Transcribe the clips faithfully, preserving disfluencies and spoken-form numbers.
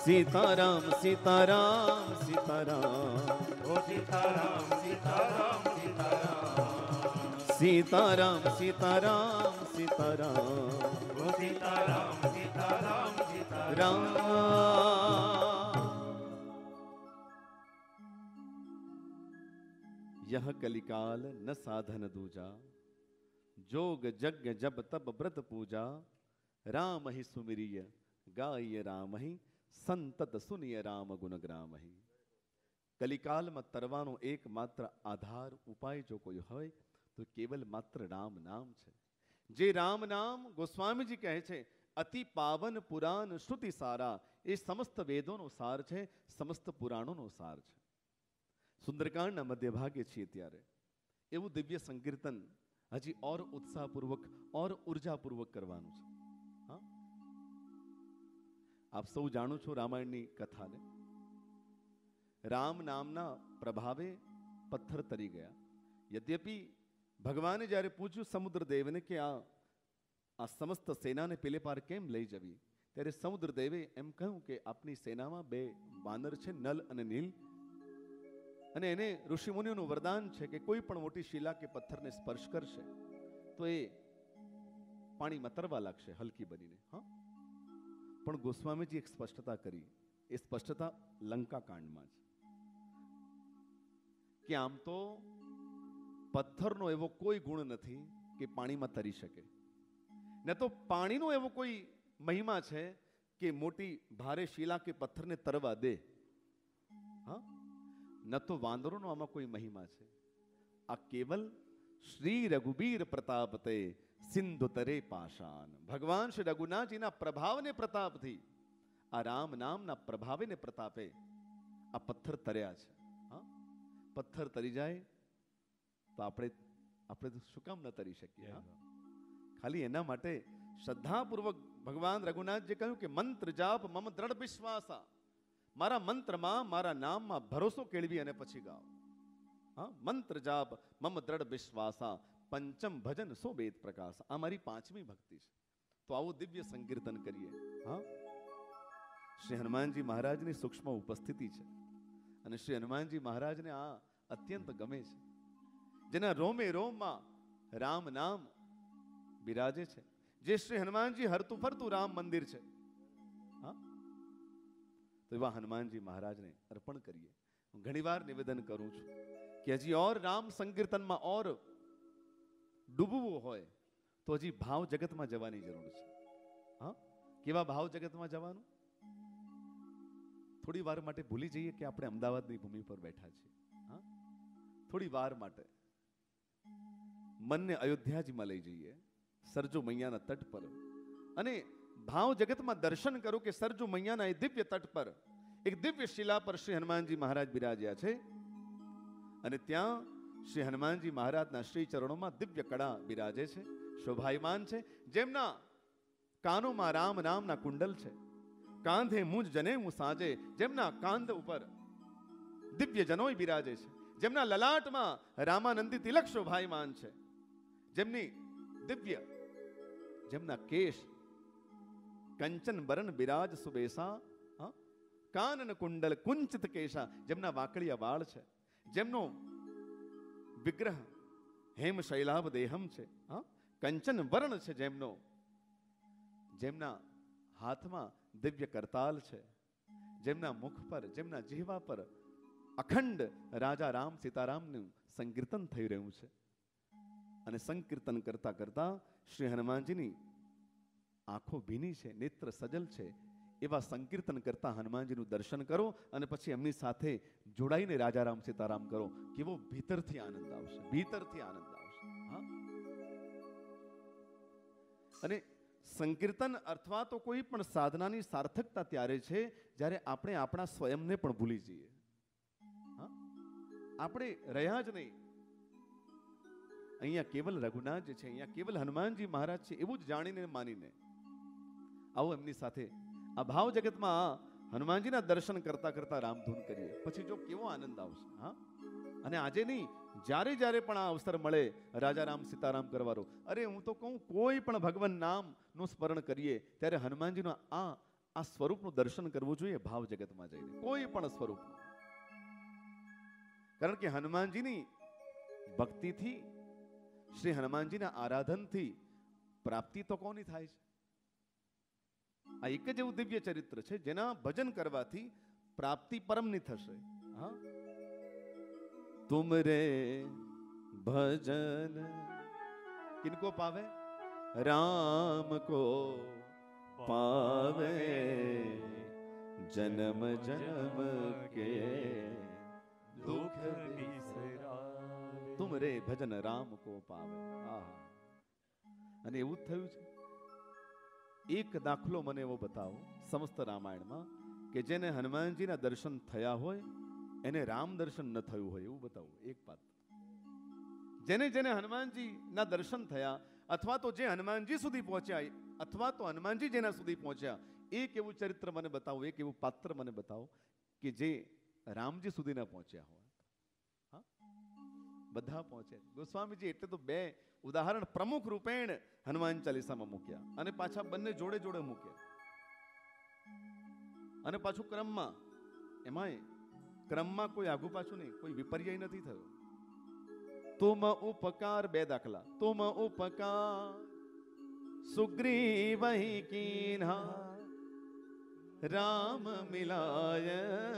सीताराम सीताराम सीताराम ओ सीताराम सीताराम सीताराम सीताराम सीताराम सीताराम ओ सीताराम सीताराम सीताराम यह कलिकाल न साधन दूजा जोग यज्ञ जब तब व्रत पूजा राम ही सुमिरिय गाय राम ही संतत सुनिय राम गुणग्राम ही। कलिकाल में तरવાનો एकमात्र आधार उपाय जो कोई હોય तो केवल मात्र राम नाम છે। જે રામ નામ ગોસ્વામી जी કહે છે અતિ પાવન પુરાણ શ્રુતિ સારા, એ સમસ્ત વેદોનો સાર છે, સમસ્ત પુરાણોનો સાર છે। સુંદરકાંડના મધ્ય ભાગે છીએ ત્યારે એવું દિવ્ય સંકીર્તન હજી ઓર ઉત્સાહપૂર્વક ઓર ઉર્જાપૂર્વક કરવાનું છે। હા, આપ સૌ જાણો છો રામાયણની કથાને। રામ નામના પ્રભાવે પથ્થર તરી ગયા। યદ્યપિ ભગવાને જ્યારે પૂછ્યું સમુદ્રદેવને કે આ આ સમસ્ત સેનાને પેલે પાર કેમ લઈ જવી, ત્યારે સમુદ્રદેવે એમ કહ્યું કે આપની સેનામાં બે વાનર છે, નલ અને નીલ, અને એને ઋષિમુનિઓનું વરદાન છે કે કોઈ પણ મોટી શિલા કે પથ્થરને સ્પર્શ કરશે તો એ પાણીમાં તરવા લાગશે હલકી બનીને। હા, પણ ગોસ્વામીજી એક સ્પષ્ટતા કરી, એ સ્પષ્ટતા લંકા કાંડમાં છે કે આમ તો પથ્થરનો એવો કોઈ ગુણ નથી કે પાણીમાં તરી શકે, ન તો પાણીનો એવો કોઈ મહિમા છે કે મોટી ભારે શિલા કે પથ્થરને તરવા દે। હા, ન તો વાંદરોનો આમાં કોઈ મહિમા છે। આ કેવલ શ્રી રઘુબીર પ્રતાપતે સિંધુ તરે પાષાણ, ભગવાન શ્રી રઘુનાથજીના પ્રભાવને પ્રતાપથી, આ રામ નામના પ્રભાવેને પ્રતાપે આ પથ્થર તર્યા છે। હા, પથ્થર તરી જાય તો આપણે આપણે તો શું કામ ન તરી શકીએ? ખાલી એના માટે શ્રદ્ધાપૂર્વક ભગવાન રઘુનાથજી કહ્યું કે મંત્ર જાપ મમ દ્રઢ વિશ્વાસા, મારા મંત્રમાં મારા નામમાં ભરોસો કેળવી અને પછી ગાઓ। હા, મંત્ર જાપ મમ દ્રઢ વિશ્વાસા પંચમ ભજન સો વેદ પ્રકાશ, આ મારી પાંચમી ભક્તિ છે। તો આવું દિવ્ય સંકીર્તન કરીએ। હા, શ્રી હનુમાનજી મહારાજની સૂક્ષ્મ ઉપસ્થિતિ છે અને શ્રી હનુમાનજી મહારાજને આ અત્યંત ગમે છે, જેના રોમે રોમમાં રામ નામ બિરાજે છે, જે શ્રી હનુમાનજી હરતું ફરતું રામ મંદિર છે। હા, તો એવા હનુમાનજી મહારાજને અર્પણ કરીએ। હું ઘણીવાર નિવેદન કરું છું કે હજી ઓર રામ સંકીર્તનમાં ઓર ડૂબવું હોય તો હજી ભાવ જગતમાં જવાની જરૂર છે। હા, કેવા ભાવ જગતમાં જવાનું? થોડી વાર માટે ભૂલી જઈએ કે આપણે અમદાવાદની ભૂમિ પર બેઠા છીએ। હા, થોડી વાર માટે મનને અયોધ્યાજીમાં લઈ જઈએ, સરજુ મૈયાના તટ પર, અને ભાવ જગતમાં દર્શન કરો કે સરજુ મૈયાના એ દિવ્ય તટ પર એક દિવ્ય શિલા પર શ્રી હનુમાનજી મહારાજ બિરાજ્યા છે, અને ત્યાં શ્રી હનુમાનજી મહારાજના શ્રી ચરણોમાં દિવ્ય કડા બિરાજે છે, શોભાયમાન છે, જેમના કાનોમાં રામ નામના કુંડલ છે, કાંધે મુજ જને હું સાજે, જેમના કાંધ ઉપર દિવ્ય જનોય બિરાજે છે, જેમના લલાટમાં રામાનંદી તિલક શોભાયમાન છે, જેમની દિવ્ય જેમના કેશ કંચન બરણ બિરાજ સુબેસા, કાનન કુંડલ કુંચિત કેશા, જેમના વાકડિયા વાળ છે, જેમનો વિગ્રહ હેમ શૈલાભ દેહમ છે, હા, કંચન વર્ણ છે જેમનો, જેમના હાથમાં દિવ્ય કરતાલ છે, જેમના મુખ પર, જેમના જીહવા પર અખંડ રાજા રામ સીતારામનું સંકીર્તન થઈ રહ્યું છે, અને સંકીર્તન કરતા કરતા શ્રી હનુમાનજીની આંખો ભીની છે, નેત્ર સજલ છે, એવા સંકીર્તન કરતા હનુમાનજીનું દર્શન કરો અને પછી એમની સાથે જોડાઈને રાજા રામ સીતારામ કરો, કેવો ભીતરથી આનંદ આવશે, ભીતરથી આનંદ આવશે। હા, અને સંકીર્તન અથવા તો કોઈ પણ સાધનાની સાર્થકતા ત્યારે છે જ્યારે આપણે આપણા સ્વયંને પણ ભૂલી જઈએ। હા, આપણે રહ્યા જ નહીં, અહીંયા કેવલ રઘુનાથ છે, અહીંયા કેવલ હનુમાનજી મહારાજ છે એવું જ જાણીને માનીને આવો એમની સાથે આ ભાવ જગતમાં હનુમાનજીના દર્શન કરતા કરતા રામધૂન કરીએ, પછી જો કેવો આનંદ આવશે। હા, અને આજે નહીં, જ્યારે જ્યારે પણ આ અવસર મળે રાજા રામ સીતારામ કરવાનો, અરે હું તો કહું કોઈ પણ ભગવાન નામનું સ્મરણ કરીએ ત્યારે હનુમાનજીનો આ આ સ્વરૂપનું દર્શન કરવું જોઈએ ભાવ જગતમાં જઈને, કોઈ પણ સ્વરૂપનું. કારણ કે હનુમાનજીની ભક્તિથી, શ્રી હનુમાનજીના આરાધનથી પ્રાપ્તિ તો કોની થાય છે? આ એક જ એવું દિવ્ય ચરિત્ર છે જેના ભજન કરવાથી પ્રાપ્તિ પરમની થશે. હા, તુમરે ભજન કિनको पावे? राम को पावे जन्म जन्म के दुख बिसरावे. तुम रे भजन राम को पावे. આહા, અને એવું જ થયું છે. એક દાખલો મને એવો બતાવો સમસ્ત રામાયણમાં કે જેને હનુમાનજીના દર્શન થયા હોય એને રામ દર્શન ન થયું હોય, એવું બતાવો એક પાત્ર. જેને જેને હનુમાનજી ના દર્શન થયા અથવા તો જે હનુમાનજી સુધી પહોંચ્યા અથવા તો હનુમાનજી જેના સુધી પહોંચ્યા, એક એવું ચરિત્ર મને બતાવો, એક એવું પાત્ર મને બતાવો કે જે રામજી સુધી ના પહોંચ્યા હોય. હા, બધા પહોંચે. ગોસ્વામીજી એટલે તો બે ઉદાહરણ પ્રમુખ રૂપેણ હનુમાન ચાલીસામાં મૂક્યા અને પાછા બંને જોડે જોડે મૂક્યા. અને પાછું ક્રમમાં, એમાંય ક્રમમાં કોઈ આગુ પાછું નહીં, કોઈ વિપર્યય નથી થયો. तुम उपकार, બે દાખલા. तुम उपकार सुग्रीव ही कीन्हा राम मिलाय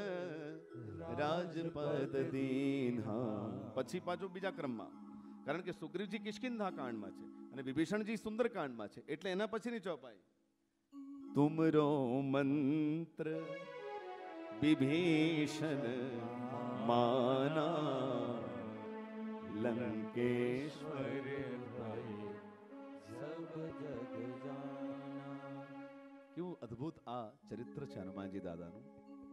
રાજપદ દીન્હા. પછી પાછું બીજા ક્રમમાં, કારણ કે સુગ્રીવજી કિષ્કિંધા કાંડમાં છે અને વિભીષણજી સુંદર કાંડમાં છે, એટલે એના પછીની ચોપાઈ. તુમરો મંત્ર વિભીષણ માના લંકેશ્વર કેવું અદ્ભુત આ ચરિત્ર છે હનુમાનજી દાદાનું.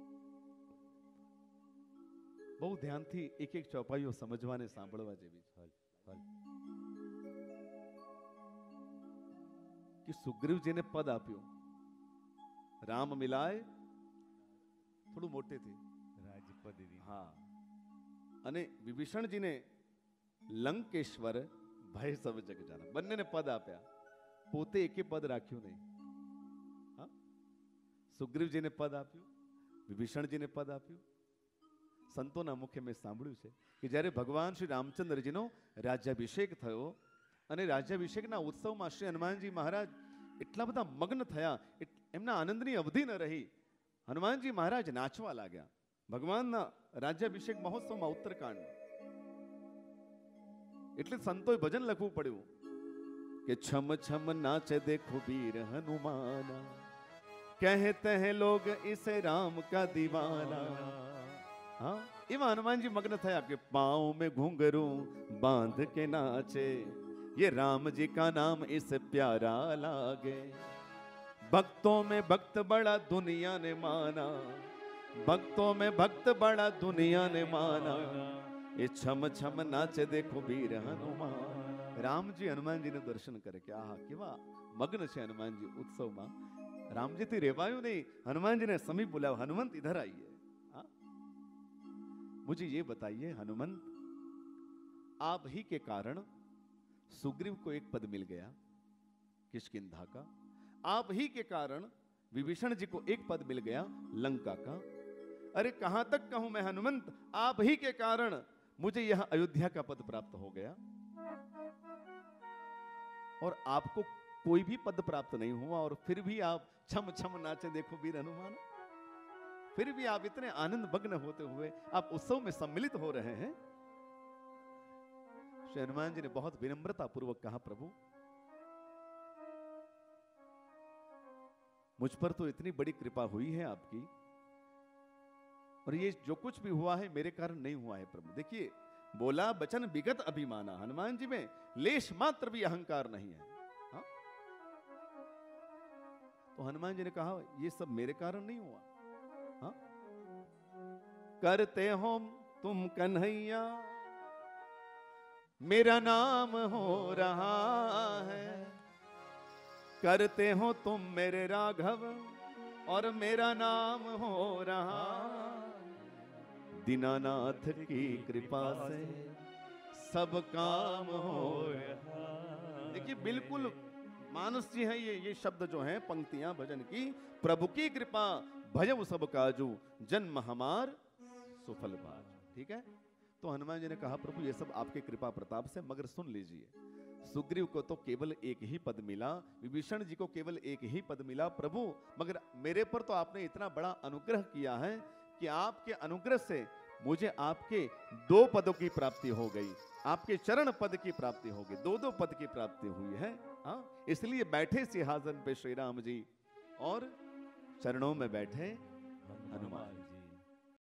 બહુ ધ્યાનથી એક એક ચોપાઈઓ સમજવાને સાંભળવા જેવી છે. કે સુગ્રીવજીને પદ આપ્યું, રામ મિલાય, થોડું મોટેથી રાજપદ. હા, અને વિભીષણજીને લંકેશ્વર ભય સબ જગ જાના, બંનેને પદ આપ્યા, પોતે એકે પદ રાખ્યું નહીં. હા, સુગ્રીવજીને પદ આપ્યું, વિભીષણજીને પદ આપ્યું. સંતોના મુખે મેં સાંભળ્યું છે કે જ્યારે ભગવાન શ્રી રામચંદ્રજીનો રાજ્યાભિષેક થયો અને રાજ્યાભિષેકના ઉત્સવમાં શ્રી હનુમાનજી મહારાજ એટલા બધા મગ્ન થયા, એમના આનંદની અવધિ ન રહી. હનુમાનજી મહારાજ નાચવા લાગ્યા ભગવાનના રાજ્યાભિષેક મહોત્સવમાં ઉત્તરકાંડમાં. એટલે સંતોએ ભજન લખવું પડ્યું કે છમ છમ નાચ દેખો વીર હનુમાન, કહેતે હૈ લોગ ઇસે રામ કા દીવાના. हाँ, એમાં હનુમાનજી મગ્ન થયા કે पाँव में घुंघरू बांध के नाचे, ये राम जी का नाम इसे प्यारा लागे. भक्तों में भक्त बड़ा दुनिया ने माना, भक्तों में भक्त बड़ा दुनिया ने माना, ये छम छम नाचे देखो वीर हनुमान. રામજી હનુમાનજીને દર્શન કરે કે આહા કેવા મગ્ન છે હનુમાનજી ઉત્સવમાં. રામજીથી રેવાયું નહીં, હનુમાનજીને સમીપ બોલાવ, હનુમંત ઇધર આइए, मुझे ये बताइए हनुमंत, आप ही के कारण सुग्रीव को एक पद मिल गया किष्किंधा का, आप ही के कारण विभीषण जी को एक पद मिल गया लंका का. अरे कहां तक कहूं मैं हनुमंत, आप ही के कारण मुझे यह अयोध्या का पद प्राप्त हो गया और आपको कोई भी पद प्राप्त नहीं हुआ और फिर भी आप छम छम नाचे देखो वीर हनुमान. फिर भी आप इतने आनंद मग्न होते हुए आप उत्सव में सम्मिलित हो रहे हैं. श्री हनुमान जी ने बहुत विनम्रता पूर्वक कहा, प्रभु मुझ पर तो इतनी बड़ी कृपा हुई है आपकी, और ये जो कुछ भी हुआ है मेरे कारण नहीं हुआ है प्रभु. देखिए, बोला बचन विगत अभिमाना, हनुमान जी में लेश मात्र भी अहंकार नहीं है. हा? तो हनुमान जी ने कहा ये सब मेरे कारण नहीं हुआ. हाँ? करते हो तुम कन्हैया मेरा नाम हो रहा है, करते हो तुम मेरे राघव और मेरा नाम हो रहा, दीनानाथ की कृपा से सब काम हो रहा. देखिए, बिल्कुल मानस जी हैं ये ये शब्द जो हैं पंक्तियां भजन की। प्रभु की कृपा भजव सब काजू, जन्म हमार सुफल बाजू। ठीक है, तो हनुमान जी ने कहा प्रभु ये सब आपके कृपा प्रताप से, मगर सुन लीजिए, सुग्रीव को तो केवल एक ही पद मिला, विभीषण जी को केवल एक ही पद मिला प्रभु, मगर मेरे पर तो आपने इतना बड़ा अनुग्रह किया है कि आपके अनुग्रह से मुझे आपके दो पदों की प्राप्ति हो गई, आपके चरण पद की प्राप्ति हो गई, दो दो पद की प्राप्ति हुई है। हाँ, इसलिए बैठे सिंहासन पे श्री राम जी और चरणों में बैठे हनुमान जी।